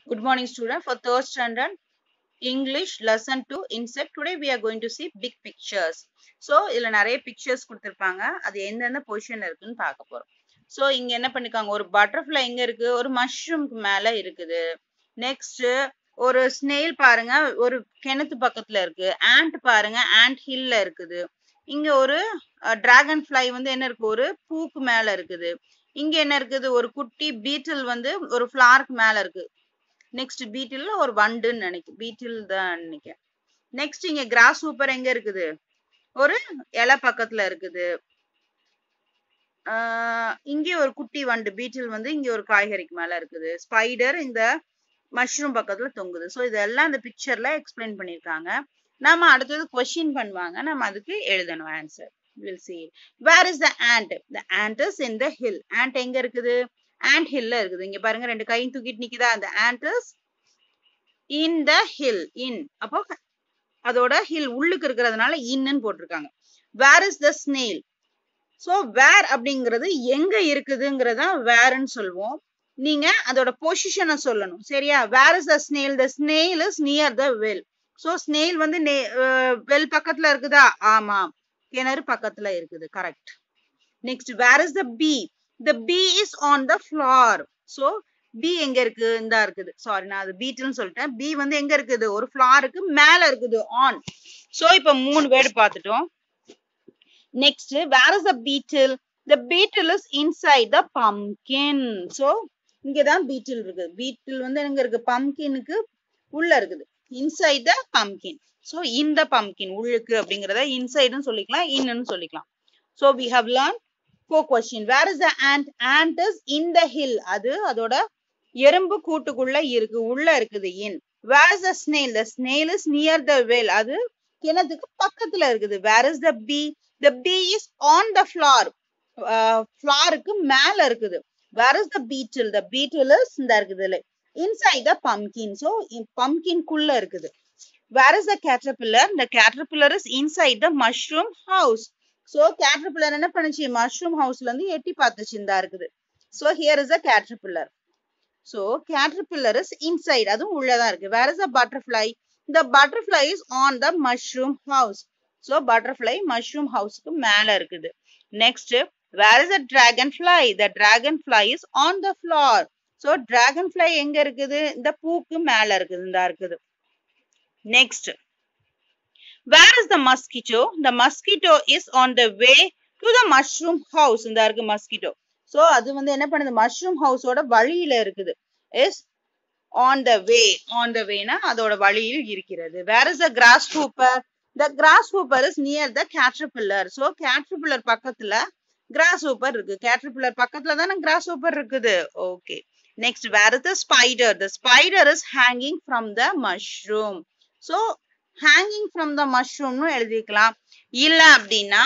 Good morning, student. For third standard English lesson 2 insect. Today we are going to see big pictures. So இதுல நிறைய pictures கொடுத்திருப்பாங்க. அது எந்தெந்த பொசிஷன்ல இருக்குன்னு பார்க்க போறோம். So இங்க என்ன பண்ணிருக்காங்க, ஒரு பட்டர்ஃப்ளை எங்க இருக்கு, ஒரு மஷ்ரூம்க்கு மேல இருக்குது. நெக்ஸ்ட் ஒரு ஸ்னெயில் பாருங்க, ஒரு கிணத்து பக்கத்துல இருக்கு. ஆண்ட் பாருங்க, ஆண்ட் ஹில்ல இருக்குது. இங்க ஒரு டிராகன் ஃப்ளை வந்து என்ன இருக்கு, ஒரு பூக்கு மேல இருக்குது. இங்க என்ன இருக்குது, ஒரு குட்டி பீட்டில் வந்து ஒரு ஃபிளார்க்கு மேல இருக்கு. நெக்ஸ்ட் பீட்டில் ஒரு வண்டுன்னு நினைக்கிறேன், பீட்டில் தான் நினைக்கிறேன். நெக்ஸ்ட் இங்க கிராஸ் ஹூப்பர் எங்க இருக்குது, ஒரு இலை பக்கத்துல இருக்குது. இங்கே ஒரு குட்டி வண்டு பீட்டில் வந்து இங்க ஒரு காய்கறிக்கு மேல இருக்குது. ஸ்பைடர் இந்த மஷ்ரூம் பக்கத்துல தொங்குது. ஸோ இதெல்லாம் இந்த பிக்சர்ல எக்ஸ்பிளைன் பண்ணிருக்காங்க. நம்ம அடுத்தது கொஸ்டின் பண்ணுவாங்க, நம்ம அதுக்கு எழுதணும் answer. Will see. Where is the ant? The ant is in the hill. ant எங்க இருக்குது, ant hillல இருக்குது. இங்க பாருங்க, ரெண்டு கையும் தூக்கிட்டு நிக்குதா. அந்த ant is in the hill. in அப்போ அதோட hill உள்ளுக்கு இருக்கிறதுனால இன்னுன்னு போட்டிருக்காங்க. Where is the snail? So where அப்படிங்கிறது எங்க இருக்குதுங்கிறதா வேர்ன்னு சொல்லுவோம். நீங்க அதோட பொசிஷனை சொல்லணும், சரியா? Where is the snail? The snail is near the well. So snail வந்து well பக்கத்துல இருக்குதா? ஆமா, கிணறு பக்கத்துல இருக்குது. Correct. Next, where is the bee? The bee is on the floor. So B எங்க இருக்கு, இந்த இருக்குது. சாரி, நான் அது பீட்டில்னு சொல்லிட்டேன். பி வந்து எங்க இருக்குது, ஒரு ஃபிளாருக்கு மேல இருக்குது, ஆன். சோ இப்ப 3 வேர்டு பார்த்துட்டோம். Next, where is the beetle? The beetle is inside the pumpkin. So இங்கதான் பீட்டில் இருக்குது. பீட்டில் வந்து எங்க இருக்கு, பம்கினுக்கு உள்ள இருக்குது, இன்சைட் த பம்கின். சோ இந்த பம்கின் உள்ளுக்கு அப்படிங்கறத இன்சைடுன்னு சொல்லிக்கலாம், இன்னுன்னு சொல்லிக்கலாம். So we have learned 4 question. Where is the ant? Ant is in the hill. அது அதோட எறும்பு கூட்டுக்குள்ள இருக்கு, உள்ள இருக்குது, in. Where is the snail? The snail is near the well. அது கிணத்துக்கு பக்கத்துல இருக்குது. Where is the bee? The bee is on the floor. ஃபிளாருக்கு மேல இருக்குது. Where is the beetle? The beetle is இந்த இருக்குது, inside the pumpkin. So pumpkin குள்ள இருக்குது. Where is the caterpillar? The caterpillar is inside the mushroom house. So caterpillar என்ன பண்ணுச்சு, mushroom houseல இருந்து எட்டி பார்த்துச்சு, இந்த இருக்குது. So here is a caterpillar. So caterpillar is inside, அதுவும் உள்ளதான் இருக்கு. Where is the butterfly? The butterfly is on the mushroom house. So butterfly mushroom houseக்கு மேல இருக்குது. Next, where is the dragonfly? The dragonfly is on the floor. So dragonfly எங்க இருக்குது, இந்த பூக்கு மேல இருக்குது, இந்த இருக்குது. Next, where is the mosquito? The mosquito is on the way to the mushroom house. இந்த இருக்கு mosquito. So அது வந்து என்ன பண்ணுது, mushroom house ஓட வழியில இருக்குது. is on the way. on the way னா அதோட வழியில் இருக்கிறது. Where is the grasshopper? The grasshopper is near the caterpillar. So caterpillar பக்கத்துல grasshopper இருக்கு. caterpillar பக்கத்துல தானே grasshopper இருக்குது. Okay. Next, where is the spider? The spider is hanging from the mushroom. So hanging from the mushroom னு எழுதிக்கலாம். இல்ல அப்படின்னா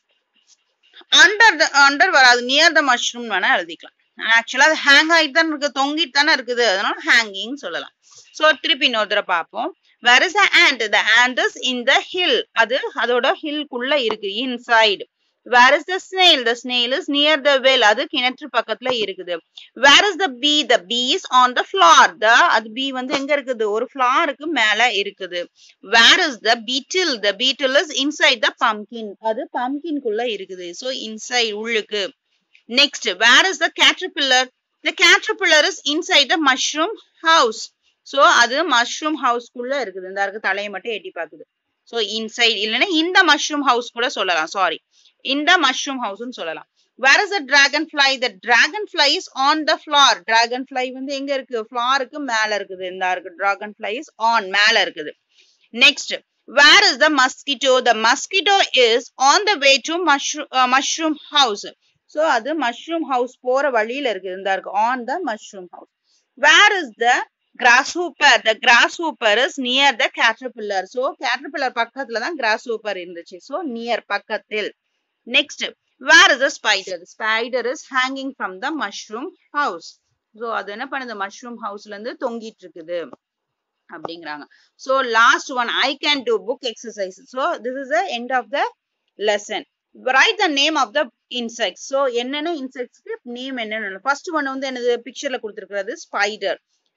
under வராது, near the mushroom வேணா எழுதிக்கலாம். ஆக்சுவலா அது ஹேங் ஆகிட்டு தான் இருக்கு, தொங்கிட்டு தானே இருக்குது, அதனால ஹேங்கிங் சொல்லலாம். சோ திருப்பி இன்னொரு தடவை பார்ப்போம். Where is the ant? The ant is in the hill. அது அதோட ஹில்குள்ள இருக்கு, inside. Where is the snail? The snail is near the well. அது கிணற்று பக்கத்துல இருக்குது. Where is the bee? The bee is on the floor. அது bee வந்து எங்க இருக்குது, ஒரு ஃபிளாருக்கு மேல இருக்குது. Where is the beetle? The beetle is inside the pumpkin. அது pumpkinக்குள்ள இருக்குது. So inside, உள்ளுக்கு. Next, where is the caterpillar? The caterpillar is inside the mushroom house. So அது mushroom house குள்ள இருக்குது, இந்த இருக்கு, தலையை மட்டும் எட்டி பாக்குது. So inside இல்லனா இந்த mushroom house கூட சொல்லலாம். சாரி, இந்த mushroom house னு சொல்லலாம். Where is the dragonfly? The dragonfly is on the floor. Dragonfly வந்து எங்க இருக்கு, ஃபிளாருக்கு மேல இருக்குது, இந்த இருக்கு. Dragonfly is on, மேல இருக்குது. Next, where is the mosquito? The mosquito is on the way to mushroom house. So அது mushroom house போற வழியில இருக்குது, இந்த இருக்கு, on the mushroom house. Where is the grasshopper? The grasshopper is near the caterpillar. So caterpillar பக்கத்துல தான் grasshopper இருந்துச்சு. So near, பக்கத்தில். Next, where is the spider? The spider is hanging from the mushroom house. So அது என்ன பண்ணுது, mushroom houseல இருந்து தொங்கிட்டு இருக்குது அப்படிங்கறாங்க. So last one, I can do book exercise. So this is the end of the lesson. Write the name of the insects. So என்னென்ன insects க்கு name என்னன்னு. First one வந்து என்னது, பிக்சர்ல கொடுத்திருக்கிறது spider.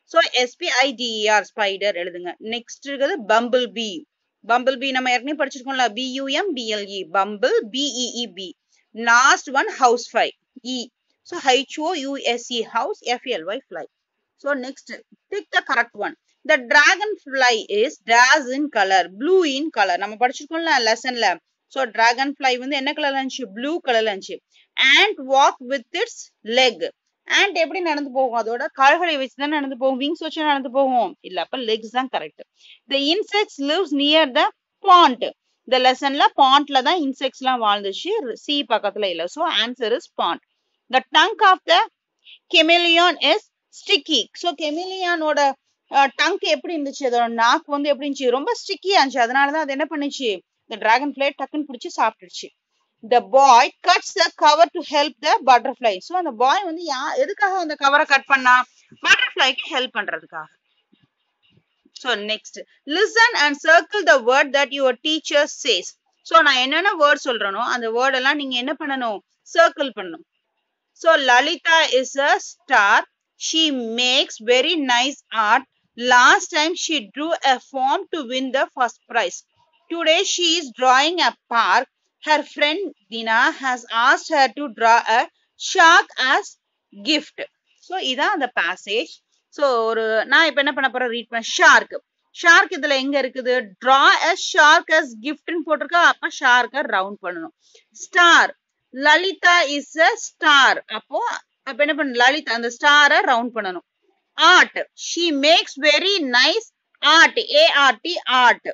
So spider spider எழுதுங்க. Next இருக்குது bumble bee. Bumble bee நம்ம ஏற்கனவே படிச்சிருக்கோம்ல, bumble bumble bee. Last one house fly e. So house house fly fly. So next pick the correct one. The dragonfly is dash in color, blue in color. நம்ம படிச்சிருக்கோம்ல லெசன்ல. So dragonfly வந்து என்ன கலர்ல இருந்துச்சு, blue கலர்ல இருந்துச்சு. And walk with its leg. And எப்படி நடந்து போகும், அதோட கால்களை வச்சு தான் நடந்து போகும், விங்ஸ் வச்சு நடந்து போகும் இல்ல, அப்ப லெக்ஸ் தான் correct. The insects lives near the pond. இந்த லெசன்ல பாண்ட்ல தான் இன்செக்ட்ஸ் எல்லாம் வாழ்ந்துச்சு, சி பக்கத்துல இல்ல. So answer is pond. The tongue of the chameleon is sticky. So chameleon ஓட டங்க் எப்படி இருந்துச்சு, அதோட நாக்கு வந்து எப்படி இருந்துச்சு, ரொம்ப ஸ்டிக்கியா இருந்துச்சு. அதனாலதான் அது என்ன பண்ணுச்சு, இந்த டிராகன் ஃபிளை டக்குன்னு பிடிச்சி சாப்பிட்டுருச்சு. The boy cuts the cover to help the butterfly. So அந்த பாய் வந்து எதுக்காக அந்த கவரை கட் பண்ணா, பட்டர்ஃப்ளைக்கு ஹெல்ப் பண்றதுக்காக. So next listen and circle the word that your teacher says. So நான் என்னென்ன வேர்ட் சொல்றேனோ அந்த வேர்ட் எல்லாம் நீங்க என்ன பண்ணணும், சர்க்கிள் பண்ணணும். So Lalita is a star. She makes very nice art. Last time she drew a form to win the first prize. Today she is drawing a park. Her friend Dina has asked her to draw a shark as gift. So இதான் அந்த passage. So நான் இப்ப என்ன பண்ண போறேன், read பண்ண. Shark இதுல எங்க இருக்குது, draw a shark as gift ன்னு போட்டிருக்கா, அப்ப ஷார்க்க ரவுண்ட் பண்ணணும். Star, Lalitha is a star. அப்ப என்ன பண்ண, லலிதா அந்த ஸ்டாரை ரவுண்ட் பண்ணணும். Art, she makes very nice art, art art.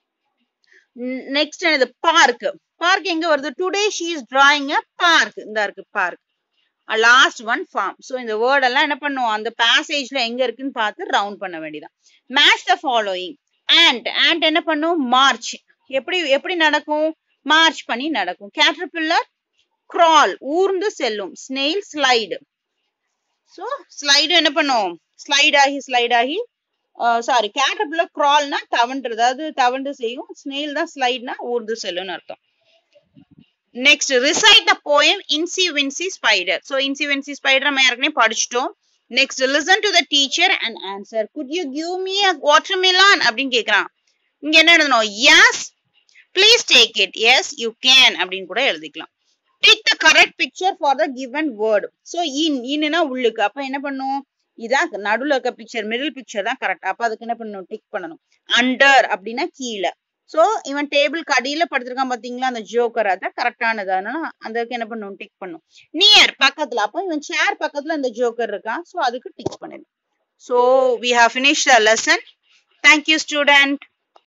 Next என்னது, பார்க் எங்க வருது, today she is drawing a park. இந்த இருக்கு park. Last one farm. So இந்த வேர்ட் எல்லாம் என்ன பண்ணுவோம், அந்த பேசேஜ்ல எங்க இருக்குன்னு பார்த்து ரவுண்ட் பண்ண வேண்டியதான். Match the following. ant என்ன பண்ணும், மார்ச். எப்படி நடக்கும், மார்ச் பண்ணி நடக்கும். கேட்டர்பில்லர் crawl, ஊர்ந்து செல்லும். Snail slide. சோ ஸ்லைடு என்ன பண்ணும், ஸ்லைட் ஆகி சாரி, கேட்டர்பில்லர் crawlனா தவண்டு, அதாவது தவண்டு செய்யும். ஸ்னெயில் தான் ஸ்லைட்னா ஊர்ந்து செல்லும்னு அர்த்தம். Next recite the poem Incy Wincy Spider. So Incy Wincy Spider நம்ம ஏற்கனவே படிச்சிட்டோம். Next listen to the teacher and answer. Could you give me a watermelon அப்படின்னு கேக்குறான். இங்க என்ன எழுதணும், yes please take it, yes you can அப்படின்னு கூட எழுதிக்கலாம். Take the correct picture for the given word. So inனா உள்ளுக்கு, அப்ப என்ன பண்ணும், இதான் நடுவுல இருக்க பிக்சர், மிடில் பிக்சர் தான் கரெக்ட். அப்ப அதுக்கு என்ன பண்ணணும், டிக் பண்ணணும். அண்டர் அப்படின்னா கீழே. சோ இவன் டேபிளுக்கு அடியில படுத்திருக்கான் பாத்தீங்களா, அந்த ஜோக்கர், அதான் கரெக்டானது. அதனால அதுக்கு என்ன பண்ணணும், டிக் பண்ணணும். நியர் பக்கத்துல, அப்ப இவன் சேர் பக்கத்துல அந்த ஜோக்கர் இருக்கான், சோ அதுக்கு டிக் பண்ணிடும். So we have finished the lesson. Thank you student.